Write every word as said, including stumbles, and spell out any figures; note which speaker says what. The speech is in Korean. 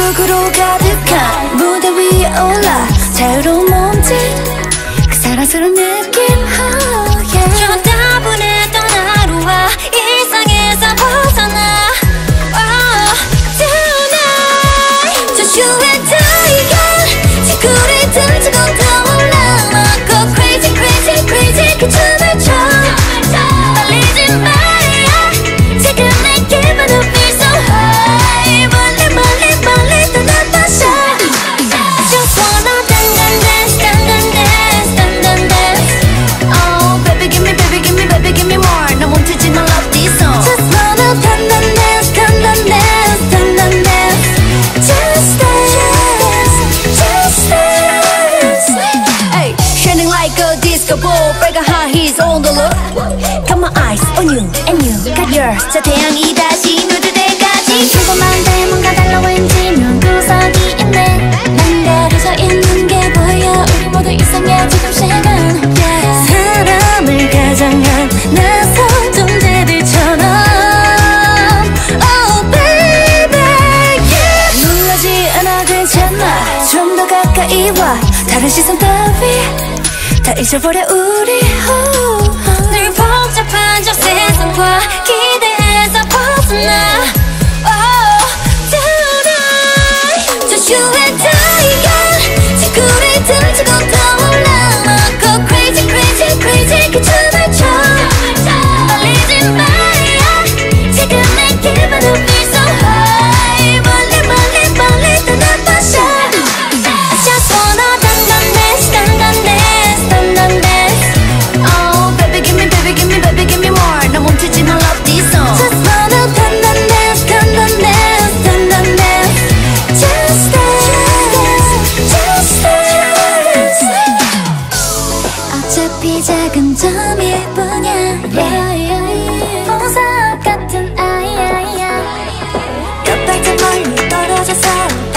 Speaker 1: 매력으로 가득한 무대 위에 올라 자유로운 몸짓 그 사랑스러운 느낌 oh, yeah.
Speaker 2: 저 따분했던 하루와 일상에서 벗어나 oh, tonight Just you and I again 지구를 둥지고 떠올라 Go crazy crazy crazy 그 춤을 춰 떨리지 마야 지금 내 기분은 feel so high 멀리 멀리 멀리 떠나봐서 Just wanna dance dance dance dance dance dance Oh baby give me baby give me baby give me more 너 멈추지 마 love this song
Speaker 1: Just wanna dance dance dance dance dance dance Just dance Just dance Hey shining like a disco ball 빨간 high heels on the look Got my eyes on you and you got yours 저 태양이 다시 누들 때까지
Speaker 2: 궁금한데 뭔가 달라 왠지 묘한 구석이 있네 난 가려져 있는 게 보여 우리 모두 이상해 지금 시간
Speaker 1: yeah. 사람을 가장한 낯선 존재들처럼 Oh baby yeah. 놀라지 않아 괜찮아 좀 더 가까이 와 다른 시선 따위 다 잊어버려 우리 oh.
Speaker 2: 늘 복잡한 저 세상과 기대에서 벗어나 Oh tonight Just you and I again 지구를 둥지고 떠올라 Go crazy crazy crazy 그 춤을 춰 떨리지 마야 지금 내 기분은 feel so high 멀리 멀리 멀리 떠나봐서 Just wanna dance dance dance dance dance dance Oh baby give me baby give me baby give me more 너 멈추지 마 love this song
Speaker 1: Just wanna dance dance dance dance dance dance Just dance Just dance
Speaker 2: 어차피 작은 점일 뿐이야 yeah, yeah. 보석 같은 아이야
Speaker 1: 몇 발짝 멀리 떨어져서